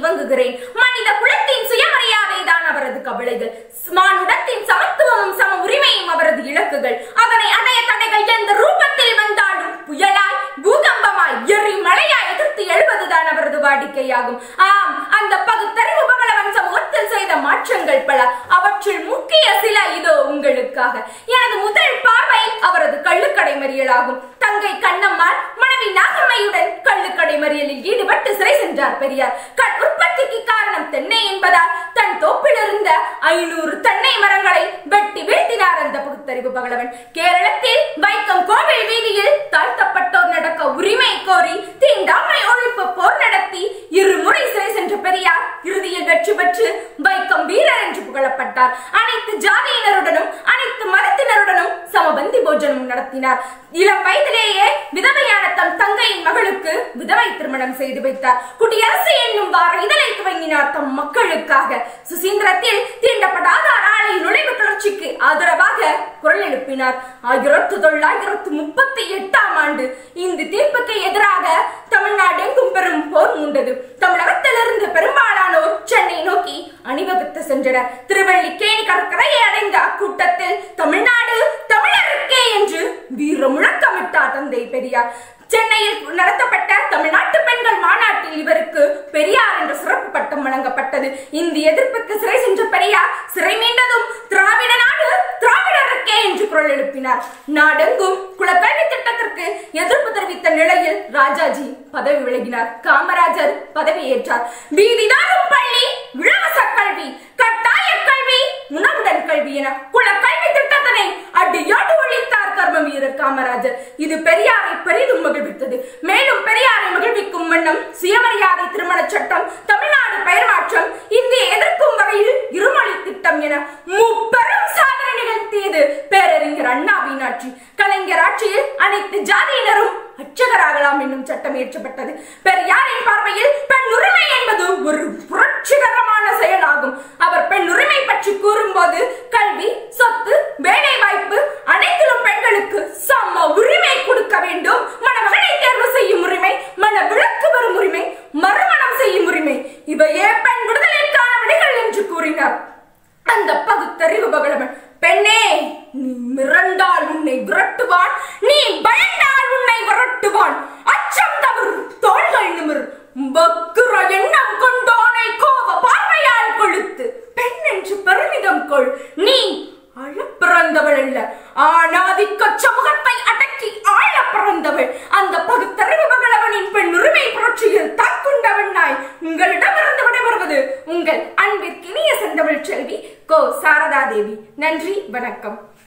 துவங்குகிறேன். மனித குலத்தின் சுயமரியாதை தான் அவரது கவலைகள். மானுடத்தின் சமத்துவமும் சம உரிமையும் அவரது இலக்குகள். அதனை அடைய தடைகள் எந்த ரூபத்தில் வந்தாலும் புயலாய் பூகம்பமாய் எரிமலையாய் எதிர்த்து எழுவதுதான் அவரது வாடிக்கையாகும். ஆம், அந்த பகுத்தறிவு பகலவன் சமூகத்தில் செய்த மாற்றங்கள் பல. அவற்றில் முக்கிய சில இதோ உங்களுக்காக. எனது முதல் பார்வை அவரது கள்ளுக்கடை மறியலாகும். தங்கை கண்ணம்மாள் மனைவி நாகம்மையுடன் கள்ளுக்கடை மறியலில் ஈடுபட்டு சிறை சென்றார் பெரியார். உற்பத்திக்கு காரணம் தென்னை என்பதால் தன் தோப்பில் இருந்த 500 தென்னை மரங்களை வெட்டி வீழ்த்தினார் அந்த பகுத்தறிவு பகலவன். கேரளத்தில் வைக்கம் கோவில் வீதியில் தாழ்த்தப்பட்டோர் நடக்க உரிமை கோரி தீண்டாமை ஒழிப்பு போர் நடத்தி 2 முறை சிறை சென்ற பெரியார் இறுதியில் வெற்றி பெற்று வைக்கம் வீரர் என்று புகழப்பட்டார். அனைத்து ஜாதியினருடனும் அனைத்து மதத்தினருடனும் சமபந்தி போஜனம் நடத்தினார். இளம் வயதிலேயே விதவையான தம் தங்கையின் மகளுக்கு விதவை திருமணம் செய்து வைத்தார். குடியரசு என்னும் வார இதழை துவங்கினார் தம் மக்களுக்காக. சுசீந்திரத்தில் தீண்டப்படாத ஆலை நுழைவு கிளர்ச்சிக்கு ஆதரவாக குரல் எழுப்பினார். 1938ஆம் ஆண்டு இந்தி தீர்ப்புக்கு எதிராக தமிழ்நாடு எங்கும் பெரும் போர் மூண்டது. தமிழகத்திலிருந்து பெரும்பாலானோர் சென்னை நோக்கி அணிவகுத்து சென்றனர். திருவல்லிக்கேணி கடற்கரையை அடைந்த அக்கூட்டத்தில் தமிழ்நாடு தமிழருக்கே என்று வீர முழக்கமிட்டார் தந்தை பெரியார். சென்னையில் நடத்தப்பட்ட தமிழ்நாட்டு பெண்கள் மாநாட்டில் இவருக்கு பெரியார் என்ற சிறப்பு பட்டம் வழங்கப்பட்டது. இந்திய எதிர்ப்புக்கு சிறை சென்ற பெரியார் சிறை மீண்டதும் திராவிட நாடு திராவிடருக்கே என்று குரல் எழுப்பினார். நாடெங்கும் குலக்கல்வி திட்டத்திற்கு எதிர்ப்பு தெரிவித்த நிலையில் ராஜாஜி பதவி விலகினார். காமராஜர் பதவியேற்றார். வீதிதாரும் பள்ளி, இலவச கல்வி, கட்டாய கல்வி, உணவுடன் கல்வி என குலக்கல்வி திட்டத்தினை அடியோடு ஒழித்தார் கர்ம வீரர் காமராஜர். இது பெரியாரை பெரிதும் மகிழ்வித்தது. மேலும் பெரியாரை மகிழ்விக்கும் வண்ணம் சுயமரியாதை திருமண சட்டம், தமிழ்நாடு பெயர் மாற்றம், இந்திய எதிர்க்கும் வகையில் இருமொழி திட்டம் என முப்பெரும் சாதனை நிகழ்த்தியது பேரறிஞர் அண்ணாவின் ஆட்சி. கலைஞர் ஆட்சியில் அனைத்து ஜாதியினரும் அர்ச்சகராகலாம் என்னும் சட்டம் இயற்றப்பட்டது. பெரியாரின் பார்வையில் பெண் உரிமை என்பது ஒரு புரட்சிகரமான செயலாகும். அவர் பெண் உரிமை பற்றி கூறும்போது கல்வி, சொத்து, வேலை வாய்ப்பு அனைத்திலும் பெண்களுக்கு சம உரிமை கொடுக்க வேண்டும். மணமகனை தேர்வு செய்யும் உரிமை, மன விலக்கு வரும் உரிமை, மறுமணம் செய்யும் உரிமை, இவையே பெண் விடுதலைக்கான வழிகள் என்று கூறினார் அந்த பகுத்தறிவு பகலவன். பெண்ணே, நீ மிரண்டால் உன்னை விரட்டுவான், நீ பயந்தால் உன்னை விரட்டுவான். அச்சம் தவறு, தோள்கள் நிமிர், வக்கிர எண்ணம் கொண்டோனை கோப பார்வையால் கொழுத்து. பெண் என்று பெருமிதம் கொள், நீ அழ பிறந்தவள் அல்ல, ஆணாதிக்க சமூகத்தை அடக்கி ஆழ பிறந்தவள். அந்த பகுத்தறிவு பகலவனின் பெண் உரிமை புரட்சியில் தாக்குண்டவன் நாய். உங்களிடமிருந்து விடைபெறுவது உங்கள் அன்பிற்கினிய செந்தமிழ் செல்வி கோ சாரதா தேவி. நன்றி, வணக்கம்.